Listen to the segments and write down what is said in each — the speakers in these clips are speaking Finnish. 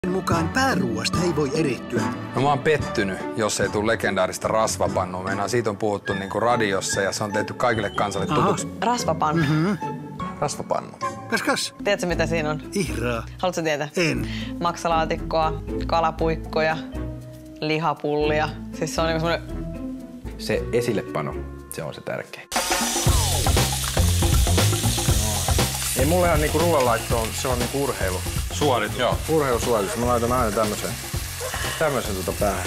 mukaan pääruuasta ei voi erehtyä. No mä oon pettynyt, jos ei tule legendaarista rasvapannua. Meinaan siitä on puhuttu niinku radiossa ja se on tehty kaikille kansalle tutuksi. Rasvapannu. Rasvapannu. Kas. Tiedätkö mitä siinä on? Ihraa. Haluatko tietää? En. Maksalaatikkoa, kalapuikkoja, lihapullia. Siis se on niinku semmonen... Se esillepano, se on se tärkein. Ei mullehan niinku ruoanlaitto on, se on niinku urheilu. Suoritus. Joo. Urheilusuoritus. Mä laitan aina tämmösen päähän.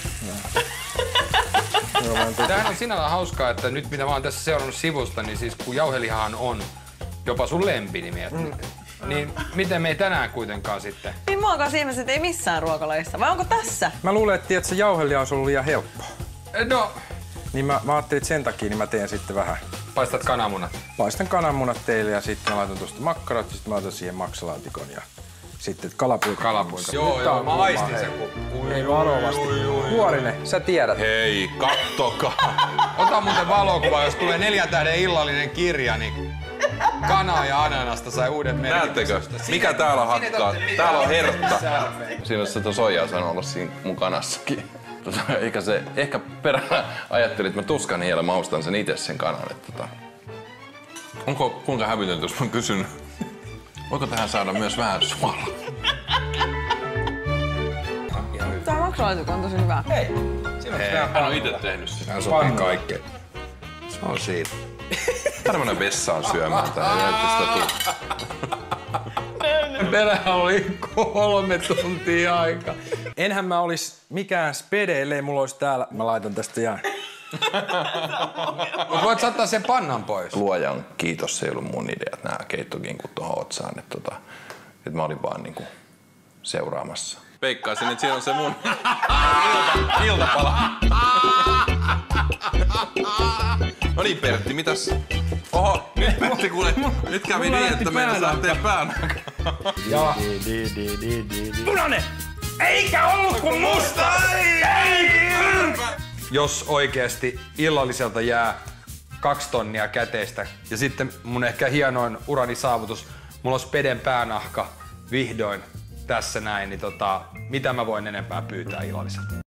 Tämähän on sinällään hauskaa, että nyt mitä mä oon tässä seurannut sivusta, niin siis kun jauhelihahan on jopa sun lempinimi, niin miten me ei tänään kuitenkaan sitten? Niin mua onkaan ihmiset, että ei missään ruokalajissa. Vai onko tässä? Mä luulen, että se jauheliha on ollut liian helppo. No. Niin mä ajattelin, että sen takia niin mä teen sitten vähän. Paistat kananmunat? Paistan kananmunat teille ja sitten mä laitan tuosta makkarat ja sitten mä laitan siihen maksalaatikon ja sitten kalapuikot. Joo, mä aistin sen kun... Ei varovasti. Vuorinen, sä tiedät. Hei, kattokaa. Ota muuten valokuva, jos tulee 4 tähden illallinen kirja, niin kanaa ja ananasta sai uuden merkityksen. Näettekö? Mikä täällä hakkaa? Täällä on hertta. Siinä olisi sitä soijaa saanut olla siinä mun kanassakin. Ehkä perään ajattelin, että mä tuskan hiellä maustan sen itse sen kanan. Onko kuinka hävytöntä, jos mä kysyn, voiko tähän saada myös vähän suolaa? Tää maksalaatikko on tosi hyvä. Hei. Hän on itse tehnyt sitä. Hän sopii kaikkeen. Se on siitä. Tämmönen vessaan syömään täällä. Perään oli 3 tuntia aika. Enhän mä olis mikään spede, ellei mulla olis täällä. Mä laitan tästä jään. Mut voit saattaa sen pannan pois. Luojan kiitos, se ei ollut mun idea, että nää keittokinkut tohon otsaan. Että mä olin vaan niinku seuraamassa. Veikkaisin, että siinä on se mun iltapala. No niin, Pertti, mitäs? Oho, nyt Pertti kuule, nyt kävi niin, että meidän lähtee päänä. Ja. Punainen! Eikä ollut kuin musta! Jos oikeesti illalliselta jää 2 tonnia käteistä ja sitten mun ehkä hienoin urani saavutus, mulla on speden päänahka vihdoin tässä näin, niin mitä mä voin enempää pyytää illalliselta?